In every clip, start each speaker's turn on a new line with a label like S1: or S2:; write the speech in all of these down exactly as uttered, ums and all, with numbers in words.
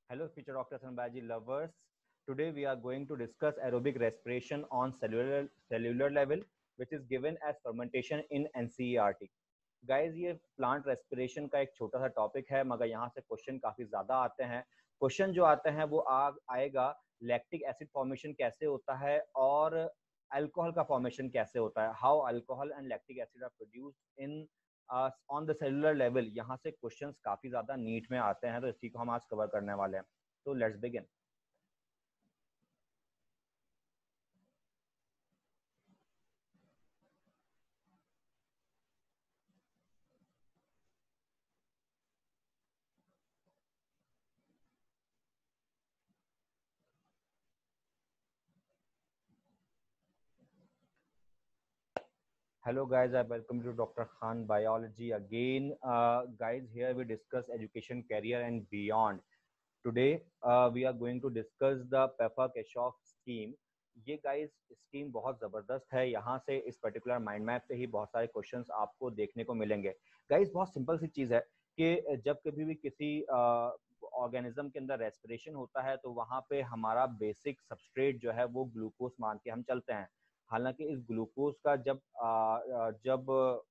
S1: Hello, future doctors and biology lovers. Today we are going to discuss aerobic respiration on cellular cellular level, which is given as fermentation in N C E R T. Guys ये plant respiration का एक छोटा सा topic है, मगर यहाँ से question काफी ज्यादा आते हैं। क्वेश्चन जो आते हैं वो आ, आएगा लैक्टिक एसिड फॉर्मेशन कैसे होता है और अल्कोहल का फॉर्मेशन कैसे होता है, how alcohol and lactic acid are produced in on the cellular level. यहाँ से क्वेश्चंस काफी ज्यादा नीट में आते हैं, तो इसी को हम आज कवर करने वाले हैं। तो let's begin. Hello guys, I welcome you to Doctor Khan Biology again. Uh, guys, here we discuss education, career and beyond. Today uh, we are going to discuss the Peffer-Keshoff scheme. ये guys scheme बहुत ज़बरदस्त है। यहाँ से इस particular mind map से ही बहुत सारे क्वेश्चंस आपको देखने को मिलेंगे। गाइस बहुत सिंपल सी चीज़ है कि जब कभी भी किसी ऑर्गेनिज्म के अंदर रेस्पिरेशन होता है तो वहाँ पे हमारा बेसिक सबस्ट्रेट जो है वो ग्लूकोज मान के हम चलते हैं। हालांकि इस ग्लूकोज का जब आ, जब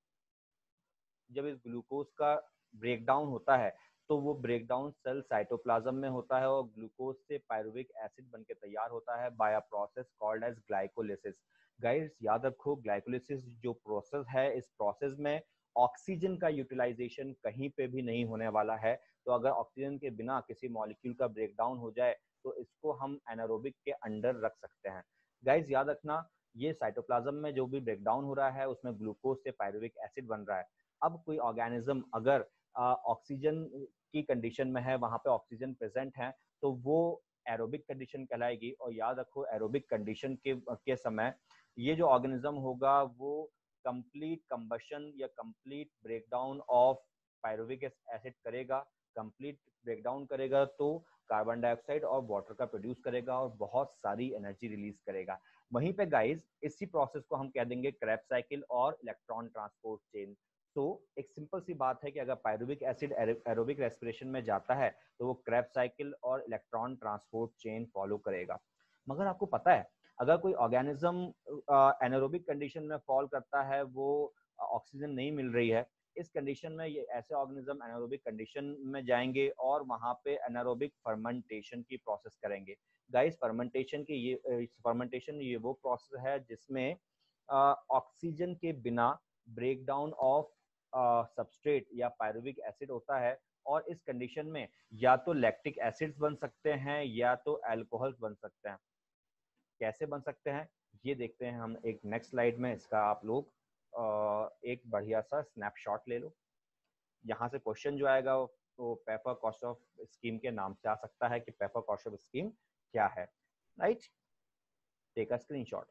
S1: जब इस ग्लूकोज का ब्रेकडाउन होता है तो वो ब्रेकडाउन सेल साइटोप्लाज्म में होता है और ग्लूकोज से पायरुविक एसिड बनके तैयार होता है by a process called as glycolysis. Guys याद रखो, ग्लाइकोलिसिस जो प्रोसेस है, इस प्रोसेस में ऑक्सीजन का यूटिलाइजेशन कहीं पे भी नहीं होने वाला है। तो अगर ऑक्सीजन के बिना किसी मॉलिक्यूल का ब्रेकडाउन हो जाए तो इसको हम एनारोबिक के अंडर रख सकते हैं। गाइस याद रखना, ये साइटोप्लाज्म में जो भी ब्रेकडाउन हो रहा है उसमें ग्लूकोज से पायरुविक एसिड बन रहा है। अब कोई ऑर्गेनिज्म अगर ऑक्सीजन की कंडीशन में है, वहां पे ऑक्सीजन प्रेजेंट है, तो वो एरोबिक कंडीशन कहलाएगी। और याद रखो, एरोबिक कंडीशन के के समय ये जो ऑर्गेनिज्म होगा वो कंप्लीट कंबशन या complete breakdown of pyruvic acid करेगा। कंप्लीट ब्रेकडाउन करेगा तो कार्बन डाइऑक्साइड और वाटर का प्रोड्यूस करेगा और बहुत सारी एनर्जी रिलीज करेगा। वहीं पे गाइस इसी प्रोसेस को हम कह देंगे क्रेब्स साइकिल और इलेक्ट्रॉन ट्रांसपोर्ट चेन। तो एक सिंपल सी बात है कि अगर पायरुविक एसिड एरोबिक रेस्पिरेशन में जाता है तो वो क्रेब्स साइकिल और इलेक्ट्रॉन ट्रांसपोर्ट चेन फॉलो करेगा। मगर आपको पता है, अगर कोई ऑर्गेनिज्म एनारोबिक कंडीशन में फॉल करता है, वो ऑक्सीजन नहीं मिल रही है, इस कंडीशन में ये ऐसे ऑर्गेनिज्म एनारोबिक कंडीशन में जाएंगे और वहां पे एनारोबिक फर्मेंटेशन की प्रोसेस करेंगे। गाइस फर्मेंटेशन की ये फर्मेंटेशन ये वो प्रोसेस है जिसमें ऑक्सीजन के बिना ब्रेकडाउन ऑफ सबस्ट्रेट या पायरुविक एसिड होता है और इस कंडीशन में या तो लैक्टिक एसिड्स बन सकते हैं या तो अल्कोहल्स बन सकते हैं। कैसे बन सकते हैं ये देखते हैं हम एक नेक्स्ट स्लाइड में। इसका आप लोग एक बढ़िया सा स्नैपशॉट ले लो। यहाँ से क्वेश्चन जो आएगा वो पेफर-कोशॉफ स्कीम के नाम से आ सकता है कि पेफर-कोशॉफ स्कीम क्या है। Right, take a screenshot.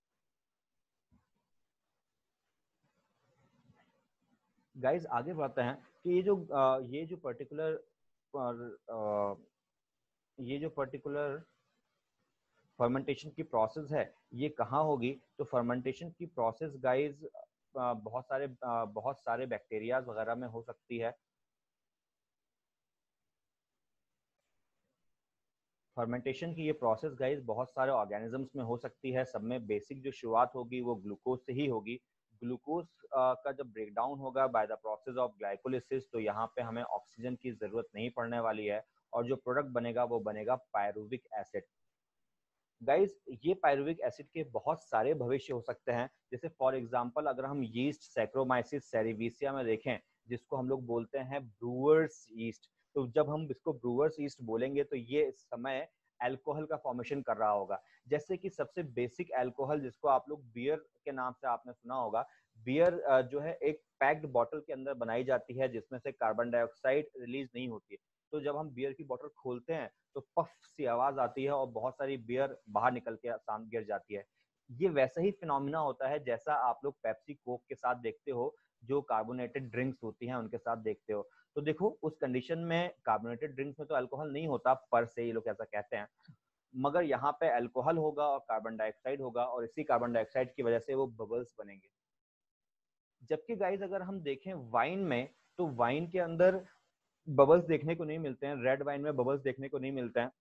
S1: Guys आगे बढ़ते हैं कि ये जो ये जो पर्टिकुलर ये जो पर्टिकुलर फर्मेंटेशन की प्रोसेस है ये कहाँ होगी। तो फर्मेंटेशन की प्रोसेस गाइस बहुत सारे बहुत सारे बैक्टीरिया वगैरह में हो सकती है। फर्मेंटेशन की ये प्रोसेस गाइस बहुत सारे ऑर्गेनिजम्स में हो सकती है। सब में बेसिक जो शुरुआत होगी वो ग्लूकोज से ही होगी। ग्लूकोज का जब ब्रेकडाउन होगा by the process of glycolysis तो यहाँ पे हमें ऑक्सीजन की जरूरत नहीं पड़ने वाली है और जो प्रोडक्ट बनेगा वो बनेगा पायरुविक एसिड। गाइस ये पायरुविक एसिड के बहुत सारे भविष्य हो सकते हैं। जैसे फॉर एग्जांपल अगर हम यीस्ट सैक्रोमाइसिस सेरेविसिया में देखें, जिसको हम लोग बोलते हैं ब्रूअर्स यीस्ट, तो जब हम इसको ब्रूअर्स यीस्ट बोलेंगे तो ये इस समय अल्कोहल का फॉर्मेशन कर रहा होगा। जैसे कि सबसे बेसिक अल्कोहल जिसको आप लोग बियर के नाम से आपने सुना होगा, बियर जो है एक पैक्ड बॉटल के अंदर बनाई जाती है जिसमें से कार्बन डाइऑक्साइड रिलीज नहीं होती है। तो जब हम बियर की बोतल खोलते हैं तो पफ सी आवाज आती है और बहुत सारी बियर बाहर निकल के सामने गिर जाती है। ये वैसा ही फिनोमिना होता है जैसा आप लोग पेप्सी कोक के साथ देखते हो, जो कार्बोनेटेड ड्रिंक्स होती हैं उनके साथ देखते हो। तो देखो उस कंडीशन में कार्बोनेटेड ड्रिंक्स में तो अल्कोहल नहीं होता पर से, ये लोग ऐसा कहते हैं, मगर यहाँ पे अल्कोहल होगा और कार्बन डाइऑक्साइड होगा और इसी कार्बन डाइऑक्साइड की वजह से वो बबल्स बनेंगे। जबकि गाइस अगर हम देखें वाइन में, तो वाइन के अंदर बबल्स देखने को नहीं मिलते हैं, रेड वाइन में बबल्स देखने को नहीं मिलते हैं।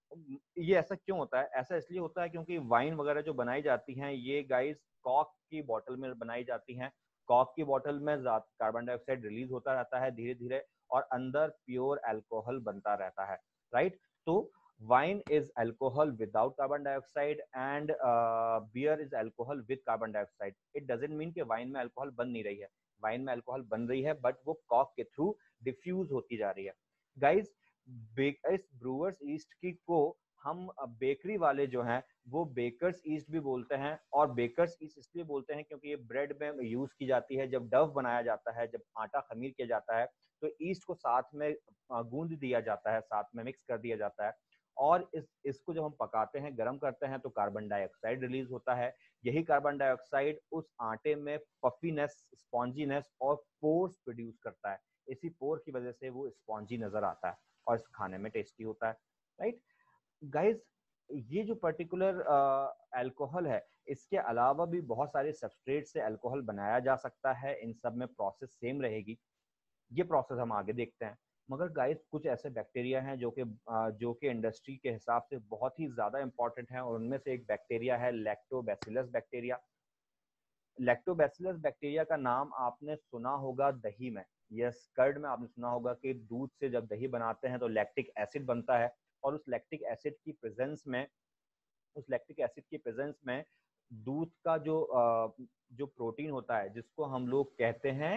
S1: ये ऐसा क्यों होता है? ऐसा इसलिए होता है क्योंकि वाइन वगैरह जो बनाई जाती हैं ये गाइस कॉक की बोतल में बनाई जाती हैं। कॉक की बोतल में कार्बन डाइऑक्साइड रिलीज होता रहता है धीरे धीरे, और अंदर प्योर अल्कोहल बनता रहता है, राइट। तो wine is alcohol without carbon dioxide and beer is alcohol with carbon dioxide. It doesn't mean कि वाइन में अल्कोहल बन नहीं रही है, वाइन में अल्कोहल बन रही है, बट वो कॉक के थ्रू डिफ्यूज होती जा रही है। गाइस इस ब्रूअर्स ईस्ट की को हम बेकरी वाले जो हैं वो बेकर्स ईस्ट भी बोलते हैं, और बेकर्स ईस्ट इसलिए बोलते हैं क्योंकि ये ब्रेड में यूज की जाती है। जब डव बनाया जाता है, जब आटा खमीर किया जाता है, तो ईस्ट को साथ में गूंद दिया जाता है, साथ में मिक्स कर दिया जाता है, और इस इसको जब हम पकाते हैं, गर्म करते हैं, तो कार्बन डाइऑक्साइड रिलीज होता है। यही कार्बन डाइऑक्साइड उस आटे में पफीनेस, स्पॉन्जीनेस और पोर्स प्रोड्यूस करता है। इसी पोर की वजह से वो स्पॉन्जी नजर आता है और इस खाने में टेस्टी होता है, राइट गाइस। ये जो पर्टिकुलर अल्कोहल है, इसके अलावा भी बहुत सारे सबस्ट्रेट से अल्कोहल बनाया जा सकता है। इन सब में प्रोसेस सेम रहेगी, ये प्रोसेस हम आगे देखते हैं। मगर गाइस कुछ ऐसे बैक्टीरिया हैं जो कि जो कि इंडस्ट्री के हिसाब से बहुत ही ज़्यादा इंपॉर्टेंट हैं, और उनमें से एक बैक्टीरिया है लैक्टोबैसिलस बैक्टीरिया। लैक्टोबैसिलस बैक्टीरिया का नाम आपने सुना होगा दही में, यस कर्ड में आपने सुना होगा कि दूध से जब दही बनाते हैं तो लैक्टिक एसिड बनता है, और उस लैक्टिक एसिड की प्रेजेंस में उस लैक्टिक एसिड की प्रेजेंस में दूध का जो जो प्रोटीन होता है, जिसको हम लोग कहते हैं,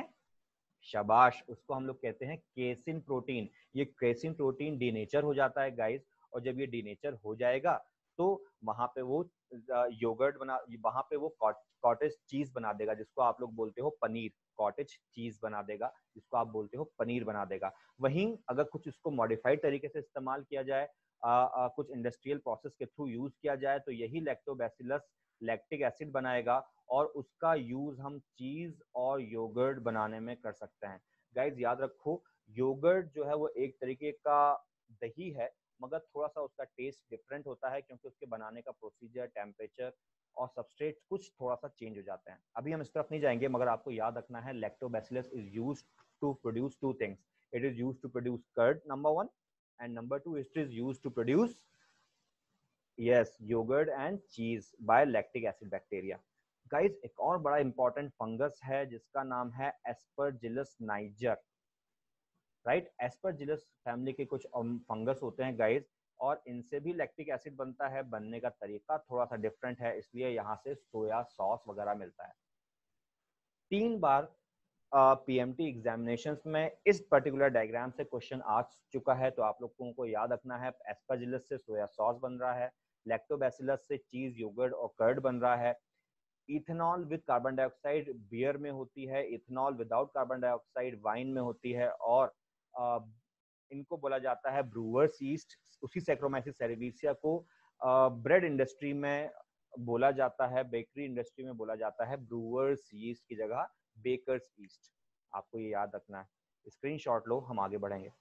S1: शाबाश, उसको हम लोग कहते हैं केसिन प्रोटीन। ये केसिन प्रोटीन डीनेचर हो जाता है गाइस, और जब ये डीनेचर हो जाएगा तो वहां पे वो योगर्ट बना वहां पे वो कॉटेज चीज बना देगा, जिसको आप लोग बोलते हो पनीर। कॉटेज चीज बना देगा जिसको आप बोलते हो पनीर बना देगा। वहीं अगर कुछ इसको मॉडिफाइड तरीके से इस्तेमाल किया जाए, आ, आ, कुछ इंडस्ट्रियल प्रोसेस के थ्रू यूज किया जाए, तो यही लैक्टोबैसिलस लैक्टिक एसिड बनाएगा, और उसका यूज हम चीज और योगर्ट बनाने में कर सकते हैं। गाइज याद रखो, योगर्ट जो है वो एक तरीके का दही है, मगर थोड़ा सा उसका टेस्ट डिफरेंट होता है, क्योंकि उसके बनाने का प्रोसीजर, टेम्परेचर और सबस्ट्रेट कुछ थोड़ा सा चेंज हो जाते हैं। अभी हम इस तरफ नहीं जाएंगे, मगर आपको याद रखना है Lactobacillus is used to produce two things. It is used to produce curd, number one, and number two it is used to produce yes yoghurt and cheese by lactic acid bacteria. Guys एक और बड़ा important fungus है जिसका नाम है Aspergillus niger, right. Aspergillus family के कुछ fungus होते हैं गाइस, और इनसे भी लैक्टिक एसिड बनता है। बनने का तरीका थोड़ा सा डिफरेंट है, इसलिए यहाँ से सोया सॉस वगैरह मिलता है। तीन बार पीएमटी uh, एग्जामिनेशन में इस पर्टिकुलर डायग्राम से क्वेश्चन आ चुका है, तो आप लोगों को याद रखना है एस्परजिलस से सोया सॉस बन रहा है, लैक्टोबैसिलस से चीज, योगर्ट और कर्ड बन रहा है, ethanol with carbon dioxide beer में होती है, ethanol without carbon dioxide wine में होती है, और आ, इनको बोला जाता है ब्रूअर्स ईस्ट। उसी सैक्रोमाइसिस सेरेविसिया को ब्रेड इंडस्ट्री में बोला जाता है, बेकरी इंडस्ट्री में बोला जाता है ब्रूअर्स ईस्ट की जगह बेकर्स ईस्ट। आपको ये याद रखना है, स्क्रीनशॉट लो, हम आगे बढ़ेंगे।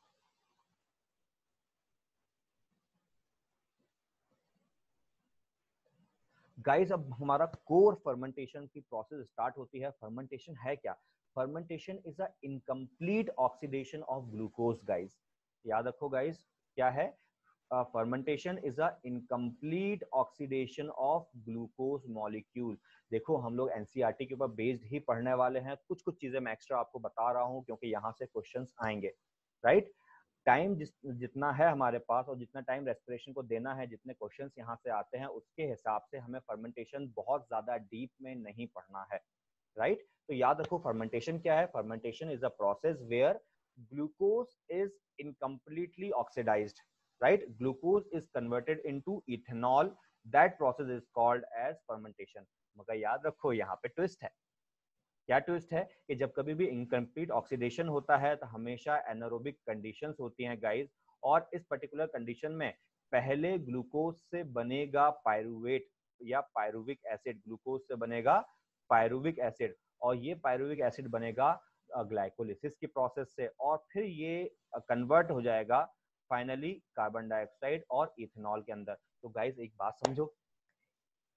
S1: गाइस अब हमारा कोर फर्मेंटेशन की प्रोसेस स्टार्ट होती है। फर्मेंटेशन है क्या? Fermentation is a incomplete oxidation of glucose guys. याद रखो गाइस, क्या है? Fermentation is a incomplete oxidation of glucose molecule. देखो हम लोग एनसीईआरटी के ऊपर बेस्ड ही पढ़ने वाले हैं, कुछ कुछ चीजें मैं एक्स्ट्रा आपको बता रहा हूं क्योंकि यहाँ से क्वेश्चंस आएंगे, राइट। टाइम जिस जितना है हमारे पास, और जितना टाइम रेस्पिरेशन को देना है, जितने क्वेश्चंस यहाँ से आते हैं, उसके हिसाब से हमें फर्मेंटेशन बहुत ज्यादा डीप में नहीं पढ़ना है, राइट। तो याद रखो फर्मेंटेशन क्या है? Fermentation is a process where glucose is incompletely oxidised, right? Glucose is converted into ethanol. That process is called as fermentation. मगर याद रखो यहाँ पे ट्विस्ट है। क्या ट्विस्ट है? कि जब कभी भी इनकम्प्लीट ऑक्सीडेशन होता है तो हमेशा एनारोबिक कंडीशंस होती हैं गाइस, और इस पर्टिकुलर कंडीशन में पहले ग्लूकोज से बनेगा पायरुवेट या पायरुविक एसिड। ग्लूकोज से बनेगा पायरुविक एसिड, और ये पायरुविक एसिड बनेगा ग्लाइकोलिसिस की प्रोसेस से, और फिर ये कन्वर्ट हो जाएगा फाइनली कार्बन डाइऑक्साइड और इथेनॉल के अंदर। तो गाइस एक बात समझो,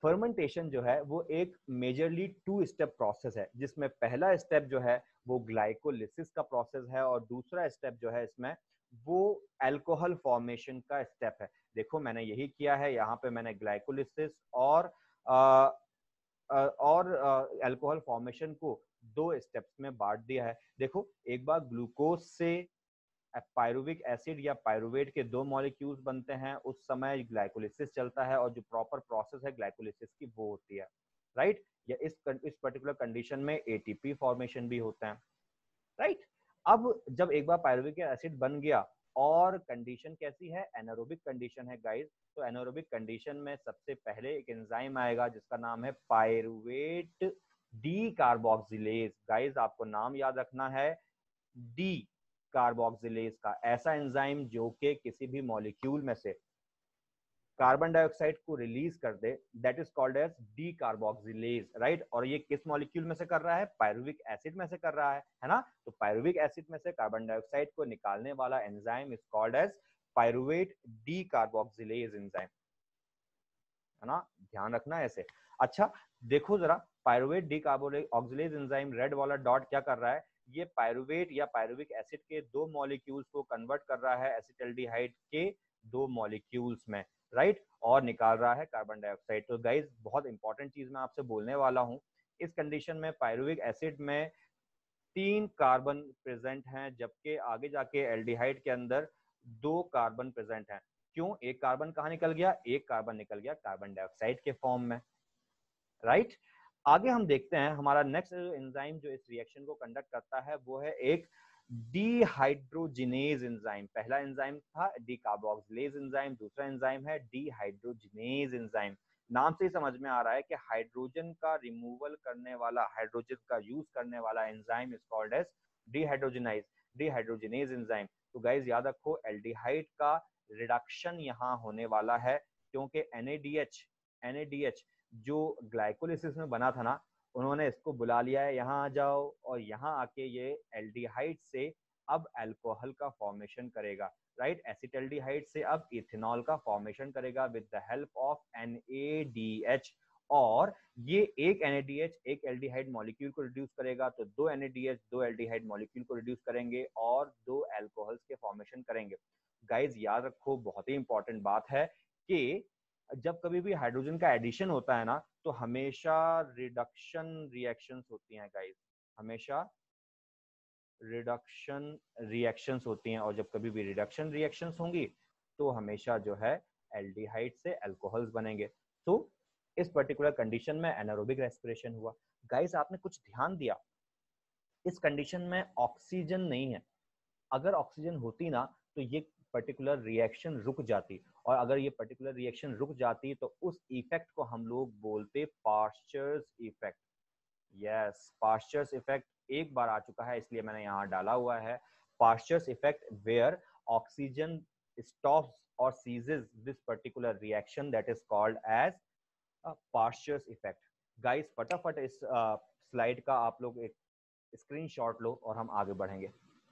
S1: फर्मेंटेशन जो है वो एक मेजरली टू स्टेप प्रोसेस है, जिसमें पहला स्टेप जो है वो ग्लाइकोलिसिस का प्रोसेस है और दूसरा स्टेप जो है इसमें वो अल्कोहल फॉर्मेशन का स्टेप है। देखो मैंने यही किया है, यहाँ पे मैंने ग्लाइकोलिसिस और आ, और अल्कोहल फॉर्मेशन को दो स्टेप्स में बांट दिया है। देखो एक बार ग्लूकोज से पायरुविक एसिड या पायरुवेट के दो मॉलिक्यूल्स बनते हैं, उस समय ग्लाइकोलिसिस चलता है और जो प्रॉपर प्रोसेस है ग्लाइकोलिसिस की वो होती है, राइट। या इस इस पर्टिकुलर कंडीशन में एटीपी फॉर्मेशन भी होता है, राइट। अब जब एक बार पायरुविक एसिड बन गया और कंडीशन कैसी है, एनारोबिक कंडीशन है गाइस, तो एनारोबिक कंडीशन में सबसे पहले एक एंजाइम आएगा जिसका नाम है पायरुवेट डी कार्बोक्सिलेज। गाइस आपको नाम याद रखना है, डी कार्बोक्सिलेज का, ऐसा एंजाइम जो कि किसी भी मॉलिक्यूल में से कार्बन डाइऑक्साइड को रिलीज कर दे, that is called as decarboxylase, right. और ये किस मॉलिक्यूल में से कर रहा है, पायरुविक एसिड में से कर रहा है है ना। तो पायरुविक एसिड में से कार्बन डाइऑक्साइड को निकालने वाला enzyme is called as pyruvate decarboxylase enzyme, है ना, ध्यान रखना ऐसे। अच्छा देखो जरा, pyruvate decarboxylase enzyme red वाला डॉट क्या कर रहा है, ये पायरुवेट या पायरुविक एसिड के दो मॉलिक्यूल्स को कन्वर्ट कर रहा है एसिटाल्डिहाइड के दो मॉलिक्यूल्स में, राइट right? और निकाल रहा है कार्बन डाइऑक्साइड। तो गाइस बहुत इंपॉर्टेंट चीज मैं आपसे बोलने वाला हूं, इस कंडीशन में पायरुविक एसिड में तीन कार्बन प्रेजेंट हैं, जबकि आगे जाके एल्डिहाइड के अंदर दो कार्बन प्रेजेंट हैं। क्यों, एक कार्बन कहाँ निकल गया, एक कार्बन निकल गया कार्बन डाइऑक्साइड के फॉर्म में, राइट right? आगे हम देखते हैं हमारा नेक्स्ट एंजाइम जो इस रिएक्शन को कंडक्ट करता है वो है एक डीहाइड्रोजिनेज एंजाइम। पहला एंजाइम था डीकार्बोक्सिलेज एंजाइम, दूसरा एंजाइम है डीहाइड्रोजिनेज एंजाइम। नाम से ही समझ में आ रहा है कि हाइड्रोजन का रिमूवल करने वाला, हाइड्रोजन का यूज करने वाला enzyme is called as dehydrogenase dehydrogenase enzyme. तो गाइस याद रखो एल्डिहाइड का रिडक्शन यहाँ होने वाला है, क्योंकि एनएडीएच एनएडीएच जो ग्लाइकोलिसिस में बना था ना, उन्होंने इसको बुला लिया है यहाँ आ जाओ, और यहाँ आके ये एल्डिहाइड से अब अल्कोहल का फॉर्मेशन करेगा, राइट। एसिटाल्डिहाइड से अब इथेनॉल का फॉर्मेशन करेगा with the help of N A D H. और ये एक एन ए डी एच एक एल्डिहाइड मॉलिक्यूल को रिड्यूस करेगा, तो दो एन ए डी एच दो एल्डिहाइड मॉलिक्यूल को रिड्यूस करेंगे और दो अल्कोहल्स के फॉर्मेशन करेंगे। गाइज याद रखो बहुत ही इंपॉर्टेंट बात है कि जब कभी भी हाइड्रोजन का एडिशन होता है ना, तो हमेशा रिडक्शन रिएक्शंस होती हैं गाइस, हमेशा रिडक्शन रिएक्शंस होती हैं। और जब कभी भी रिडक्शन रिएक्शंस होंगी तो हमेशा जो है एल्डिहाइड से अल्कोहल्स बनेंगे। तो इस पर्टिकुलर कंडीशन में एनारोबिक रेस्पिरेशन हुआ। गाइस आपने कुछ ध्यान दिया, इस कंडीशन में ऑक्सीजन नहीं है। अगर ऑक्सीजन होती ना तो ये पर्टिकुलर रिएक्शन रुक जाती, और अगर ये पर्टिकुलर रिएक्शन रुक जाती तो उस इफेक्ट को हम लोग बोलते Pasteur's effect. Yes, Pasteur's effect एक बार आ चुका है इसलिए मैंने यहाँ डाला हुआ है, Pasteur's effect where oxygen stops और ceases this particular reaction, that is called as Pasteur's effect. Guys फटाफट इस स्लाइड uh, का आप लोग एक स्क्रीनशॉट लो और हम आगे बढ़ेंगे।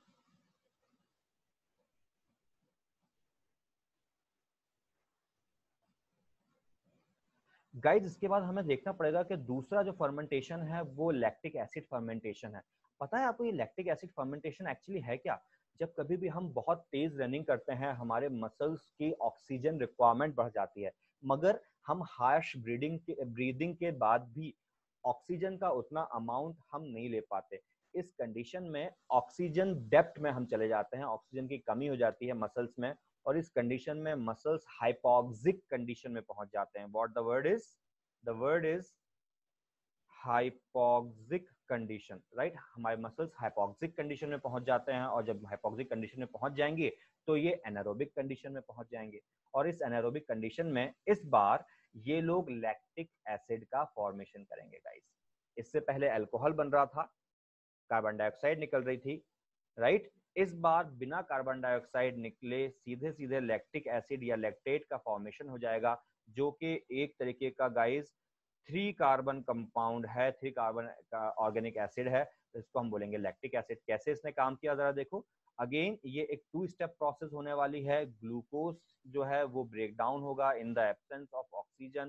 S1: गाइस इसके बाद हमें देखना पड़ेगा कि दूसरा जो फर्मेंटेशन है वो लैक्टिक एसिड फर्मेंटेशन है। पता है आपको ये लैक्टिक एसिड फर्मेंटेशन एक्चुअली है क्या? जब कभी भी हम बहुत तेज रनिंग करते हैं, हमारे मसल्स की ऑक्सीजन रिक्वायरमेंट बढ़ जाती है, मगर हम हार्श ब्रीदिंग के ब्रीदिंग के बाद भी ऑक्सीजन का उतना अमाउंट हम नहीं ले पाते। इस कंडीशन में ऑक्सीजन डेप्थ में हम चले जाते हैं, ऑक्सीजन की कमी हो जाती है मसल्स में, और इस कंडीशन में मसल्स हाइपोक्सिक कंडीशन में पहुंच जाते हैं। What the word is, the word is hypoxic condition, right. हमारे मसल्स हाइपोक्सिक कंडीशन में पहुंच जाते हैं, और जब हाइपोक्सिक कंडीशन में पहुंच जाएंगे तो ये एनारोबिक कंडीशन में पहुंच जाएंगे। और इस एनारोबिक कंडीशन में इस बार ये लोग लैक्टिक एसिड का फॉर्मेशन करेंगे गाइस। इससे पहले अल्कोहल बन रहा था, कार्बन डाइऑक्साइड निकल रही थी, राइट। इस बार बिना कार्बन डाइऑक्साइड निकले सीधे सीधे लैक्टिक एसिड या लैक्टेट का फॉर्मेशन हो जाएगा, जो कि एक तरीके का गाइस थ्री कार्बन कंपाउंड है, थ्री कार्बन का ऑर्गेनिक एसिड है, तो इसको हम बोलेंगे लैक्टिक एसिड। कैसे इसने काम किया जरा देखो। अगेन ये एक टू स्टेप प्रोसेस होने वाली है। ग्लूकोज जो है वो ब्रेक डाउन होगा in the absence of oxygen,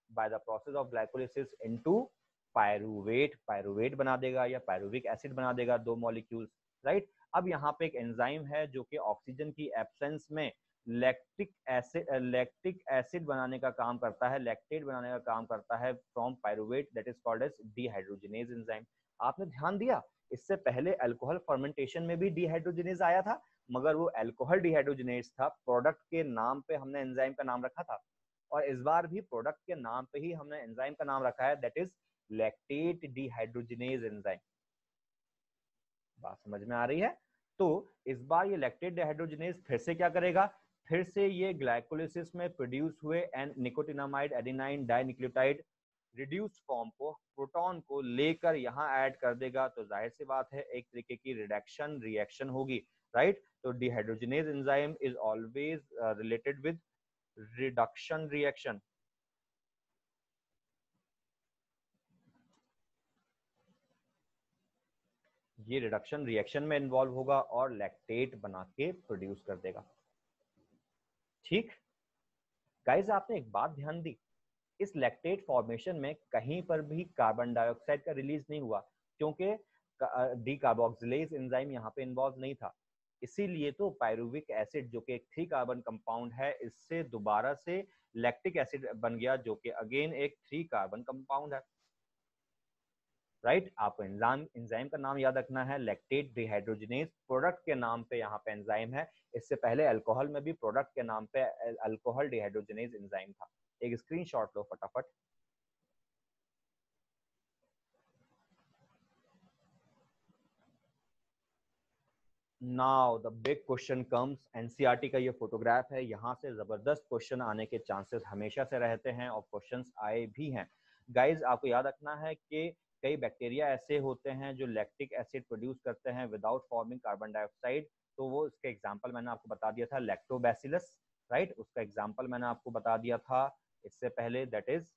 S1: by the process of glycolysis into pyruvate, pyruvate बना देगा या पायरुविक एसिड बना देगा, दो मॉलिक्यूल्स, राइट। अब यहाँ पे एक एंजाइम है जो कि ऑक्सीजन की एब्सेंस में लैक्टिक एसिड लैक्टिक एसिड बनाने का काम करता है, लैक्टेट बनाने का काम करता है from pyruvate, that is called as dehydrogenase enzyme. आपने ध्यान दिया, इससे पहले अल्कोहल फर्मेंटेशन में भी डिहाइड्रोजिनेज आया था, मगर वो अल्कोहल डिहाइड्रोजिनेज था, प्रोडक्ट के नाम पे हमने एंजाइम का नाम रखा था, और इस बार भी प्रोडक्ट के नाम पे ही हमने एंजाइम का नाम रखा है, that is lactate dehydrogenase enzyme. बात समझ में आ रही है? तो इस बार ये लैक्टेट डिहाइड्रोजिनेज फिर से क्या करेगा, फिर से ये ग्लाइकोलिसिस में प्रोड्यूस हुए N nicotinamide adenine dinucleotide reduced form को, प्रोटॉन को लेकर यहाँ ऐड कर देगा। तो जाहिर सी बात है एक तरीके की रिडक्शन रिएक्शन होगी, राइट। तो dehydrogenase enzyme is always related with reduction reaction. ये रिडक्शन रिएक्शन में इन्वॉल्व होगा और लैक्टेट बना के प्रोड्यूस कर देगा। ठीक गाइस, आपने एक बात ध्यान दी, इस लैक्टेट फॉर्मेशन में कहीं पर भी कार्बन डाइऑक्साइड का रिलीज नहीं हुआ, क्योंकि डीकार्बोक्सिलेज एंजाइम यहाँ पे इन्वॉल्व नहीं था। इसीलिए तो पायरुविक एसिड जो कि एक थ्री कार्बन कंपाउंड है, इससे दोबारा से लैक्टिक एसिड बन गया जो कि अगेन एक थ्री कार्बन कंपाउंड है, राइट right? आपको एंजाइम एंजाइम का नाम याद रखना है, लैक्टेट डिहाइड्रोजिनेज, प्रोडक्ट के नाम पे यहाँ पे एंजाइम है। इससे पहले अल्कोहल में भी प्रोडक्ट के नाम पे अल्कोहल डिहाइड्रोजिनेज एंजाइम था। एक स्क्रीनशॉट लो फटाफट। Now the big question comes, NCERT का ये फोटोग्राफ है, यहाँ से जबरदस्त क्वेश्चन आने के चांसेस हमेशा से रहते हैं और क्वेश्चंस आए भी हैं। गाइज आपको याद रखना है कि कई बैक्टीरिया ऐसे होते हैं जो लैक्टिक एसिड प्रोड्यूस करते हैं विदाउट फॉर्मिंग कार्बन डाइऑक्साइड। तो वो इसका एग्जांपल मैंने आपको बता दिया था, लैक्टोबैसिलस, राइट। उसका एग्जांपल मैंने आपको बता दिया था इससे पहले, दैट इज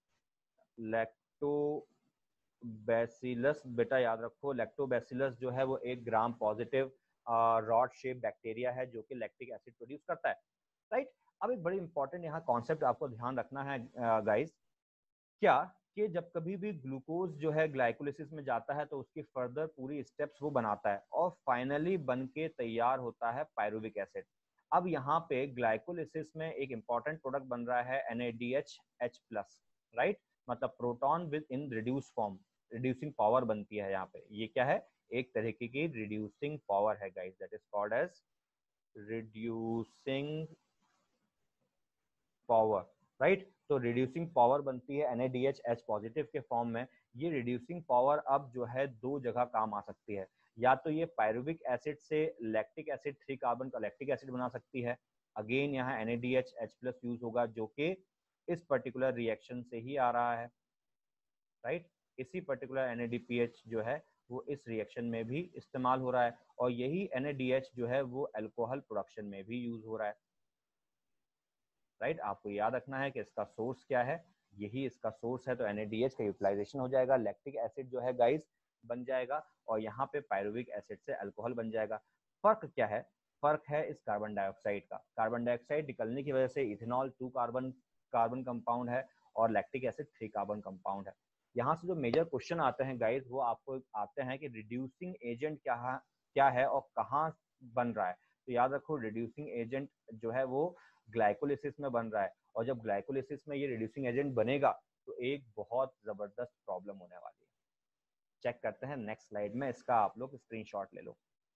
S1: लैक्टोबैसिलस। बेटा याद रखो, लैक्टोबैसिलस जो है वो एक gram positive rod shape bacteria है जो कि लैक्टिक एसिड प्रोड्यूस करता है, राइट। अब एक बड़ी इंपॉर्टेंट यहाँ कॉन्सेप्ट आपको ध्यान रखना है गाइस, क्या कि जब कभी भी ग्लूकोज जो है ग्लाइकोलिसिस में जाता है तो उसकी फर्दर पूरी स्टेप्स वो बनाता है और फाइनली बन के तैयार होता है पायरुविक एसिड। अब यहाँ पे ग्लाइकोलिसिस में एक इंपॉर्टेंट प्रोडक्ट बन रहा है N A D H H plus, right. मतलब proton within reduce form, reducing power बनती है यहाँ पे। ये क्या है, एक तरीके की रिड्यूसिंग पावर है guys, that is called as reducing power, right. तो रिड्यूसिंग पावर बनती है N A D H H positive के फॉर्म में। ये रिड्यूसिंग पावर अब जो है दो जगह काम आ सकती है, या तो ये पायरुविक एसिड से लैक्टिक एसिड थ्री कार्बन का लैक्टिक एसिड बना सकती है, अगेन यहाँ N A D H H plus use होगा जो कि इस पर्टिकुलर रिएक्शन से ही आ रहा है, राइट। इसी particular N A D P H जो है वो इस रिएक्शन में भी इस्तेमाल हो रहा है, और यही एन ए डी एच जो है वो अल्कोहल प्रोडक्शन में भी यूज हो रहा है, राइट right? आपको याद रखना है कि इसका सोर्स क्या है, यही इसका सोर्स है। तो एन ए डी एच का यूटिलाइजेशन हो जाएगा, लैक्टिक एसिड जो है गाइस बन जाएगा, और यहाँ पे पायरुविक एसिड से अल्कोहल बन जाएगा। फर्क क्या है, फर्क है इस कार्बन डाइऑक्साइड का। कार्बन डाइऑक्साइड निकलने की वजह से ethanol two carbon carbon compound है और lactic acid three carbon compound है। यहाँ से जो मेजर क्वेश्चन आते हैं गाइस वो आपको आते हैं कि रिड्यूसिंग एजेंट क्या है क्या है और कहाँ बन रहा है। तो याद रखो, रिड्यूसिंग एजेंट जो है वो ग्लाइकोलिसिस में बन रहा है, और जब ग्लाइकोलिसिस में ये रिड्यूसिंग एजेंट बनेगा तो एक बहुत जबरदस्त प्रॉब्लम होने वाली है। चेक करते हैं नेक्स्ट स्लाइड में, इसका आप लोग स्क्रीनशॉट ले लो।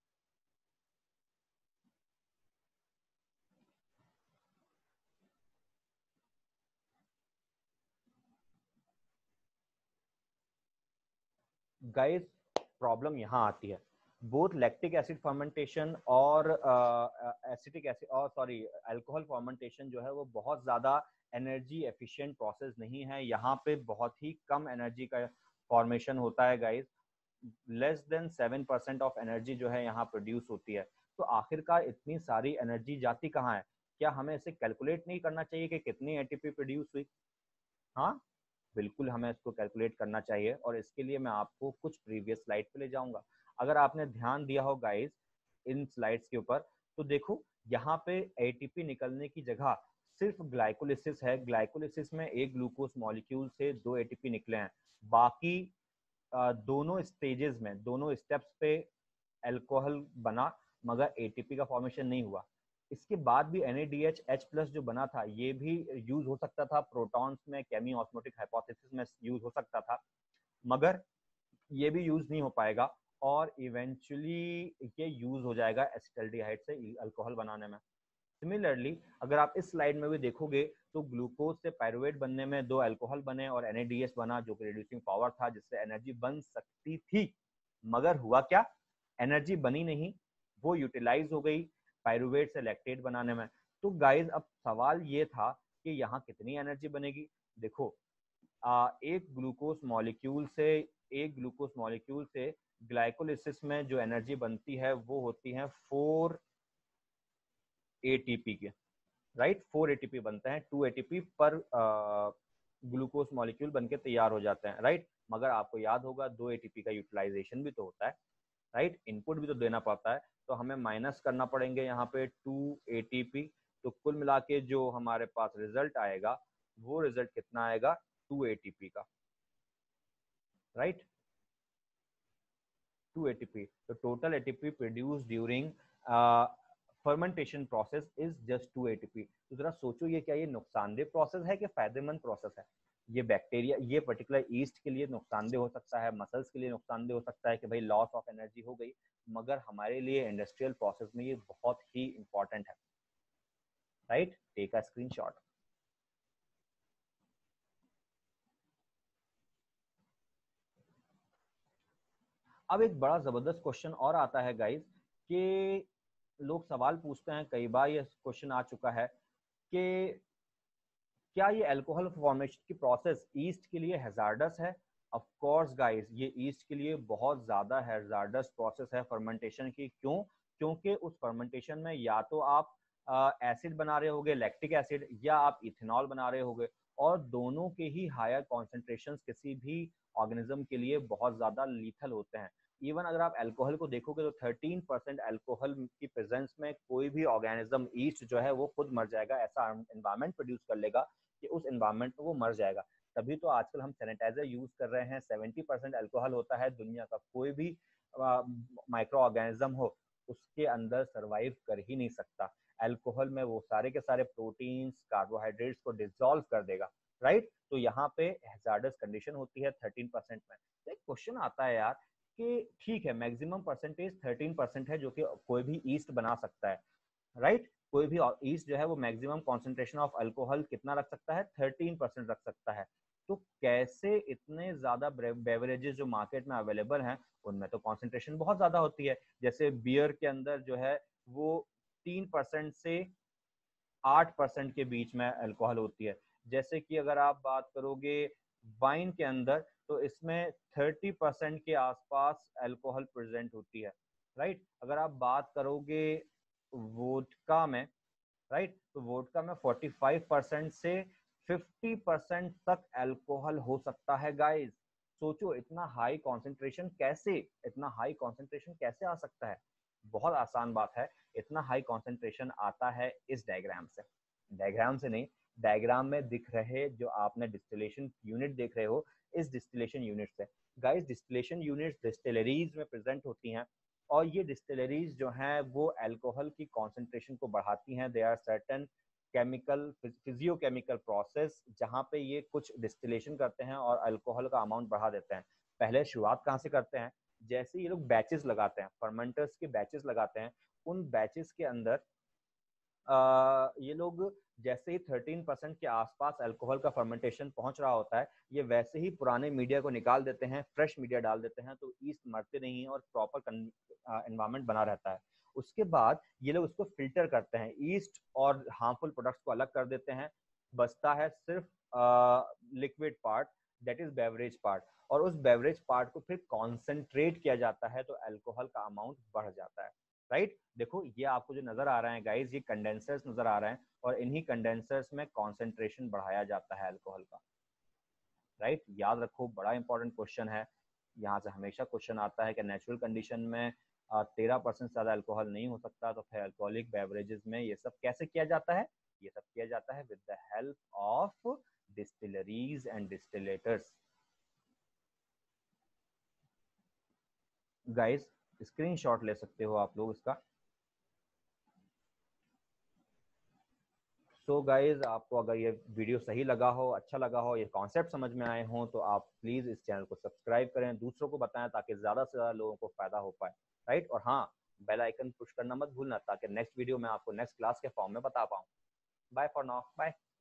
S1: गाइस प्रॉब्लम यहाँ आती है, बोथ लैक्टिक एसिड फर्मेंटेशन और एसिटिक एसिड और सॉरी अल्कोहल फर्मेंटेशन जो है वो बहुत ज़्यादा एनर्जी एफिशिएंट प्रोसेस नहीं है। यहाँ पे बहुत ही कम एनर्जी का फॉर्मेशन होता है guys, less than seven percent of energy जो है यहाँ प्रोड्यूस होती है। तो आखिरकार इतनी सारी एनर्जी जाती कहाँ है, क्या हमें इसे कैलकुलेट नहीं करना चाहिए कि कितनी एटीपी प्रोड्यूस हुई? हाँ बिल्कुल हमें इसको कैलकुलेट करना चाहिए, और इसके लिए मैं आपको कुछ प्रीवियस स्लाइड पे ले जाऊंगा। अगर आपने ध्यान दिया हो गाइस इन स्लाइड्स के ऊपर, तो देखो यहाँ पे एटीपी निकलने की जगह सिर्फ ग्लाइकोलिसिस है, ग्लाइकोलिसिस में एक ग्लूकोज मॉलिक्यूल से दो एटीपी निकले हैं, बाकी दोनों स्टेजेस में, दोनों स्टेप्स पे अल्कोहल बना मगर एटीपी का फॉर्मेशन नहीं हुआ। इसके बाद भी N A D H H plus जो बना था ये भी यूज हो सकता था प्रोटॉन्स में, केमी ऑस्मोटिक हाइपोथेसिस में यूज हो सकता था, मगर ये भी यूज नहीं हो पाएगा और इवेंचुअली ये यूज हो जाएगा एसिटाल्डिहाइड से अल्कोहल बनाने में। सिमिलरली अगर आप इस स्लाइड में भी देखोगे तो ग्लूकोज से पायरुवेट बनने में दो अल्कोहल बने और एन ए डी एच बना जो कि रिड्यूसिंग पावर था, जिससे एनर्जी बन सकती थी, मगर हुआ क्या, एनर्जी बनी नहीं, वो यूटिलाइज हो गई पायरुवेट से लैक्टेट बनाने में। तो गाइज अब सवाल ये था कि यहाँ कितनी एनर्जी बनेगी। देखो आ, एक ग्लूकोज मॉलिक्यूल से एक ग्लूकोज मॉलिक्यूल से ग्लाइकोलिसिस में जो एनर्जी बनती है वो होती है फोर एटीपी के, राइट, फोर एटीपी बनते हैं, टू एटीपी पर ग्लूकोज मॉलिक्यूल बनके तैयार हो जाते हैं, राइट। मगर आपको याद होगा दो एटीपी का यूटिलाइजेशन भी तो होता है, राइट, इनपुट भी तो देना पड़ता है, तो हमें माइनस करना पड़ेंगे यहाँ पे टू एटीपी। तो कुल मिला के जो हमारे पास रिजल्ट आएगा वो रिजल्ट कितना आएगा, टू एटीपी का, राइट, टू एटीपी। तो total ATP produce during fermentation process is just two ATP. तो जरा सोचो ये क्या ये नुकसानदेह प्रोसेस है कि फायदेमंद प्रोसेस है। ये बैक्टीरिया, ये पर्टिकुलर ईस्ट के लिए नुकसानदेह हो सकता है, मसल्स के लिए नुकसानदेह हो सकता है कि भाई लॉस ऑफ एनर्जी हो गई, मगर हमारे लिए इंडस्ट्रियल प्रोसेस में ये बहुत ही इंपॉर्टेंट है, राइट। Take a screenshot. अब एक बड़ा जबरदस्त क्वेश्चन और आता है गाइस कि लोग सवाल पूछते हैं, कई बार ये क्वेश्चन आ चुका है कि क्या ये अल्कोहल फॉर्मेशन की प्रोसेस ईस्ट के लिए हैजार्डस है। ऑफ कोर्स गाइस, ये ईस्ट के लिए बहुत ज्यादा हैजार्डस प्रोसेस है फर्मेंटेशन की। क्यों? क्योंकि उस फर्मेंटेशन में या तो आप एसिड बना रहे होगे, लैक्टिक एसिड, या आप इथेनॉल बना रहे होगे, और दोनों के ही हायर कॉन्सेंट्रेशंस किसी भी ऑर्गेनिज्म के लिए बहुत ज्यादा लीथल होते हैं। इवन अगर आप अल्कोहल को देखोगे तो थर्टीन परसेंट अल्कोहल की प्रेजेंस में कोई भी ऑर्गेनिज्म ईस्ट जो है वो खुद मर जाएगा, ऐसा एनवायरमेंट प्रोड्यूस कर लेगा कि उस एनवायरमेंट में वो मर जाएगा। तभी तो आजकल हम सैनिटाइजर यूज कर रहे हैं, सेवेंटी परसेंट अल्कोहल होता है, दुनिया का कोई भी माइक्रो ऑर्गेनिज्म हो उसके अंदर सरवाइव कर ही नहीं सकता। अल्कोहल में वो सारे के सारे प्रोटीन्स, कार्बोहाइड्रेट्स को डिसॉल्व कर देगा, राइट। तो यहाँ पे हैजार्डस कंडीशन होती है थर्टीन परसेंट में। तो एक क्वेश्चन आता है यार कि ठीक है मैक्सिमम परसेंटेज थर्टीन परसेंट है जो कि कोई भी ईस्ट बना सकता है, राइट। कोई भी ईस्ट जो है वो मैक्सिमम कॉन्सेंट्रेशन ऑफ अल्कोहल कितना रख सकता है, थर्टीन परसेंट रख सकता है। तो कैसे इतने ज्यादा बेवरेजेस जो मार्केट में अवेलेबल हैं उनमें तो कॉन्सेंट्रेशन बहुत ज्यादा होती है। जैसे बियर के अंदर जो है वो तीन परसेंट से आठ परसेंट के बीच में अल्कोहल होती है। जैसे कि अगर आप बात करोगे वाइन के अंदर तो इसमें थर्टी परसेंट के आसपास अल्कोहल प्रेजेंट होती है, राइट। अगर आप बात करोगे वोडका में, राइट, तो वोडका में फोर्टी फाइव परसेंट से फिफ्टी परसेंट तक अल्कोहल हो सकता है गाइस। सोचो इतना हाई कॉन्सेंट्रेशन कैसे, इतना हाई कॉन्सेंट्रेशन कैसे आ सकता है। बहुत आसान बात है, इतना हाई कॉन्सेंट्रेशन आता है इस डायग्राम से, डायग्राम से नहीं, डायग्राम में दिख रहे जो आपने डिस्टिलेशन यूनिट देख रहे हो, इस डिस्टिलेशन यूनिट से। गाइस डिस्टिलेशन यूनिट्स डिस्टिलरीज में प्रेजेंट होती हैं और ये डिस्टिलरीज जो हैं वो अल्कोहल की कॉन्सेंट्रेशन को बढ़ाती हैं। They are certain chemical physiochemical process जहाँ पे ये कुछ डिस्टिलेशन करते हैं और अल्कोहल का अमाउंट बढ़ा देते हैं। पहले शुरुआत कहाँ से करते हैं, जैसे ये लोग बैचेस लगाते हैं, फर्मेंटर्स के बैचेस लगाते हैं, उन बैचेस के अंदर आ, ये लोग जैसे ही थर्टीन परसेंट के आसपास अल्कोहल का फर्मेंटेशन पहुंच रहा होता है, ये वैसे ही पुराने मीडिया को निकाल देते हैं, फ्रेश मीडिया डाल देते हैं, तो ईस्ट मरते नहीं है और प्रॉपर एनवायरमेंट बना रहता है। उसके बाद ये लोग उसको फिल्टर करते हैं, ईस्ट और हार्मफुल प्रोडक्ट्स को अलग कर देते हैं, बचता है सिर्फ liquid part, that is beverage part, और उस बेवरेज पार्ट को फिर कॉन्सेंट्रेट किया जाता है तो अल्कोहल का अमाउंट बढ़ जाता है, राइट right? देखो ये आपको जो नजर आ रहा है गाइस, ये कंडेंसर्स नजर आ रहे हैं और इन्हीं कंडेंसर्स में कॉन्सेंट्रेशन बढ़ाया जाता है अल्कोहल का, राइट right? याद रखो बड़ा इंपॉर्टेंट क्वेश्चन है, यहाँ से हमेशा क्वेश्चन आता है कि नेचुरल कंडीशन में तेरह परसेंट से ज्यादा अल्कोहल नहीं हो सकता, तो फिर अल्कोहलिक बेवरेजेस में ये सब कैसे किया जाता है, ये सब किया जाता है with the help of distilleries and distillators. Guys screenshot ले सकते हो आप लोग इसका। सो so गाइज, आपको अगर ये वीडियो सही लगा हो, अच्छा लगा हो, ये कॉन्सेप्ट समझ में आए हो, तो आप प्लीज इस चैनल को सब्सक्राइब करें, दूसरों को बताएं ताकि ज्यादा से ज्यादा लोगों को फायदा हो पाए, राइट। और हाँ, बेल आइकन पुश करना मत भूलना ताकि नेक्स्ट वीडियो में आपको नेक्स्ट क्लास के फॉर्म में बता पाऊँ। Bye for now, bye.